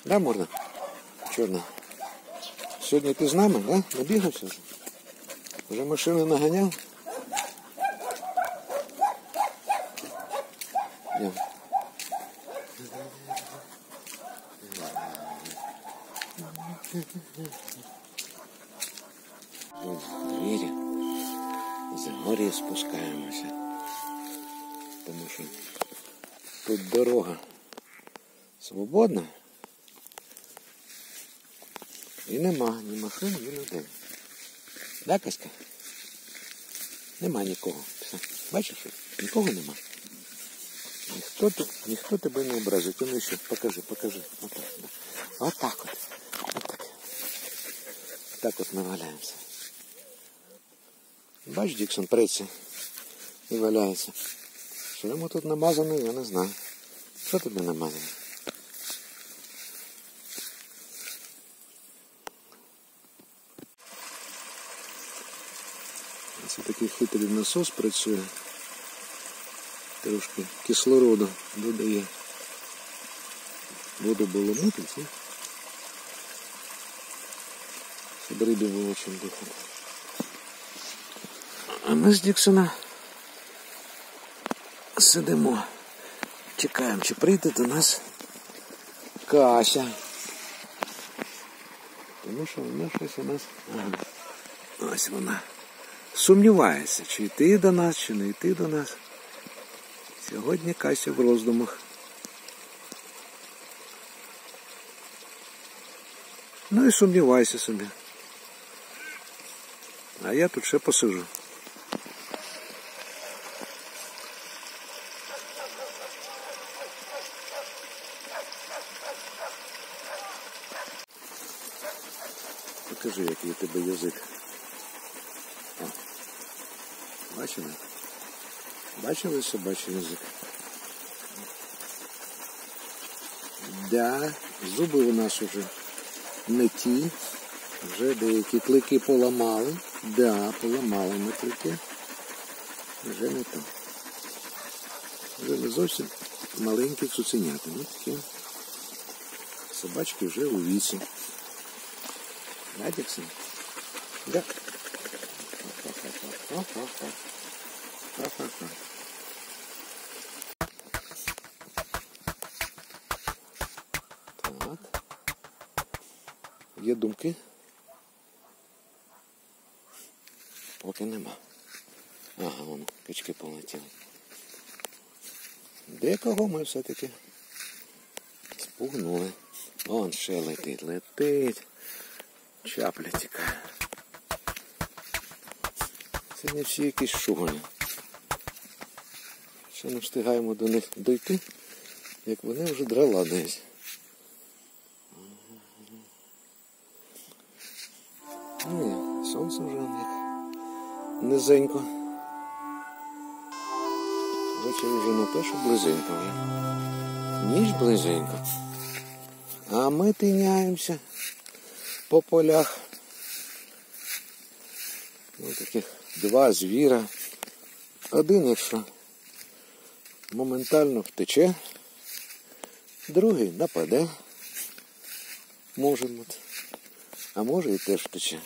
Да, Морда? Чорна. Сьогодні ти з нами, да? Набігався вже? Вже машину наганяв? Йдем. Ось двері. За горі спускаємося. Тому що тут дорога свободна. І нема ні машин, ні людей. Да, Каська? Нема нікого. Все. Бачиш, нікого нема. Ніхто тебе не образить. Ну що, покажи. Отак, да. Отак от. Отак. Так от ми валяємося. Бач, Діксон преться і валяється. Що йому тут намазано, я не знаю. Що тобі намазано? Це такий хитрий насос працює. Трошки кислороду додає. Воду було мутить, щоб рибі було чим дихати. А ми з Діксона сидимо, чекаємо, чи прийде до нас Кася. Тому що вона щось у нас... Ага. Ось вона. Сумнівається, чи йти до нас, чи не йти до нас. Сьогодні Кася в роздумах. Ну і сумнівайся собі. А я тут ще посиджу. Покажи, який у тебе язик. О. Бачили? Бачили собачий язик? Да, зуби у нас уже не ті. Вже деякі клики поламали. Да, поламали ми клики. Вже не то. Вже не зовсім маленькі цуценята. Ну такі собачки вже у віці. Да, Діксон? Да. Так. Є думки? Поки нема. Ага, воно, качки полетіли. Декого ми все-таки спугнули. Вон ще летить. Чапля тікає. Сьогодні всі якісь шугані. Ще не встигаємо до них дойти, як вони вже драла десь. Ні, сонце вже як низенько. Вечір вже не те, що близенько вже. Ніч близенько. А ми тиняємося по полях. Ось таких два звіра. Один, якщо моментально втече, другий нападе. Може бути. А може і теж втече.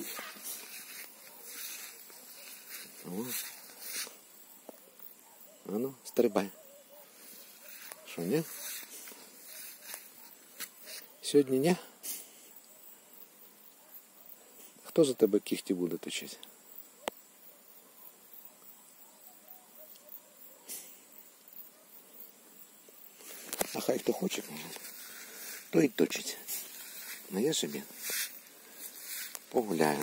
Ану, стрибай. Що, ні? Сьогодні ні? Хто за тебе кіхті буде точити? А хай хто хоче, то й точить. А я собі погуляю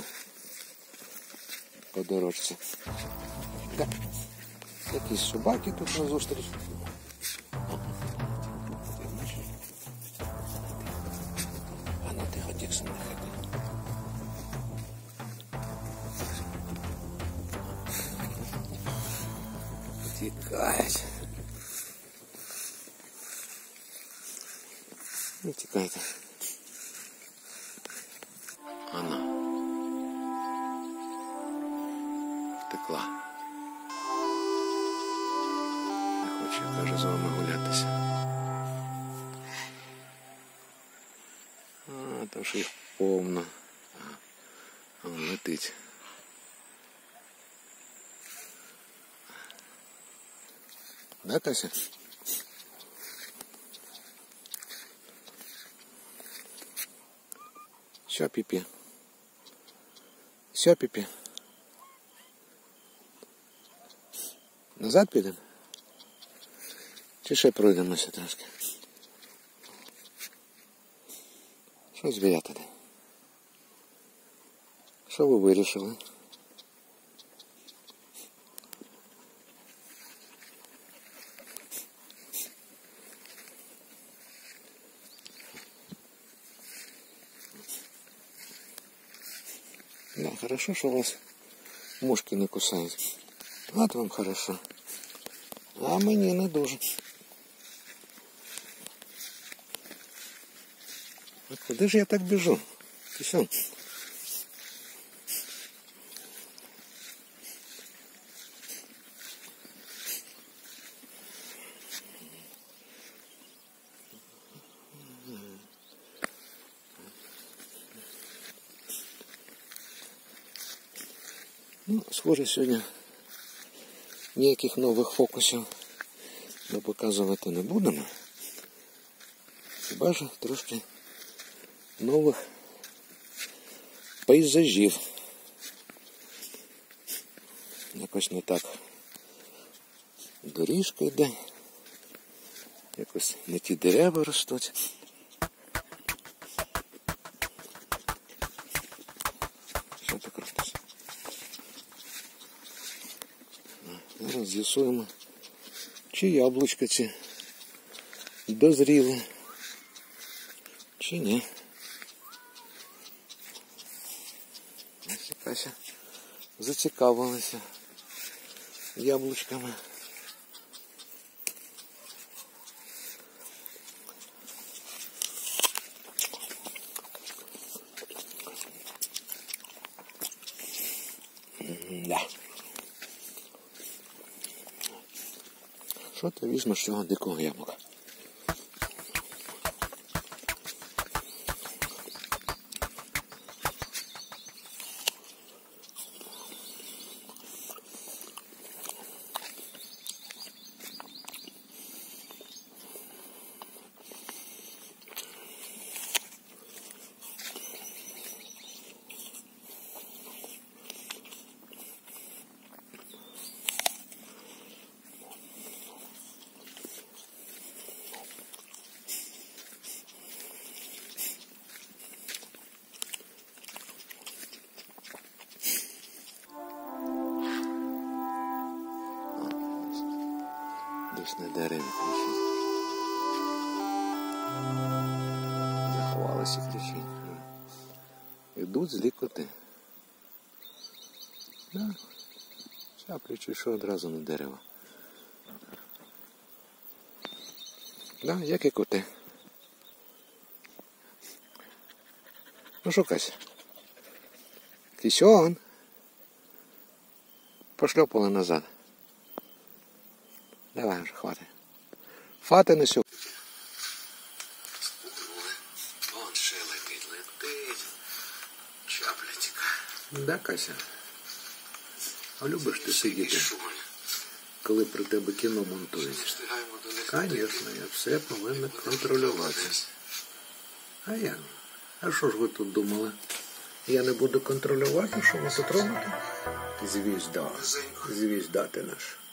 по дорожці. Так. Якісь собаки тут назустріч. А ну тихо, Діксон, не ходи. Тікають. Не тікайте. Вона втекла. Не хоче, каже, з вами гулятися. Тому що їх повно. А він летить. Да, Кася? Що, Піпі? Все, Піпі? Назад підемо? Чи ще пройдемося трошки? Що звірята? Що ви вирішили? Да, хорошо, що вас мушки не кусають. От вам хорошо. А мені не дуже. А куди ж я так біжу? Ти що? Ну, схоже, сьогодні ніяких нових фокусів ми показувати не будемо. Хіба ж трошки нових пейзажів. Якось не так доріжка йде. Якось не ті дерева ростуть. Що так робиться? Зараз з'ясуємо, чи яблучка ці дозріли, чи ні. Ось якась зацікавилася яблучками. Да. Що ти візьмеш цього дикого яблука? Десь на дереві кричить. Заховалися кричить. Йдуть злі коти. Да. Чаплячи, що одразу на дерево. Да, як і коти. Ну що, Кась? Кисьон. Пошльопали назад. Давай вже, хватить. Фати не сьогодні. Вон ще летить. Чапля тікає. Да, Кася? А любиш ти сидіти, коли при тебе кіно монтують? Звісно, я все повинна контролювати. А я? А що ж ви тут думали? Я не буду контролювати, що ви тут робите? Звізда. Звізда ти наш.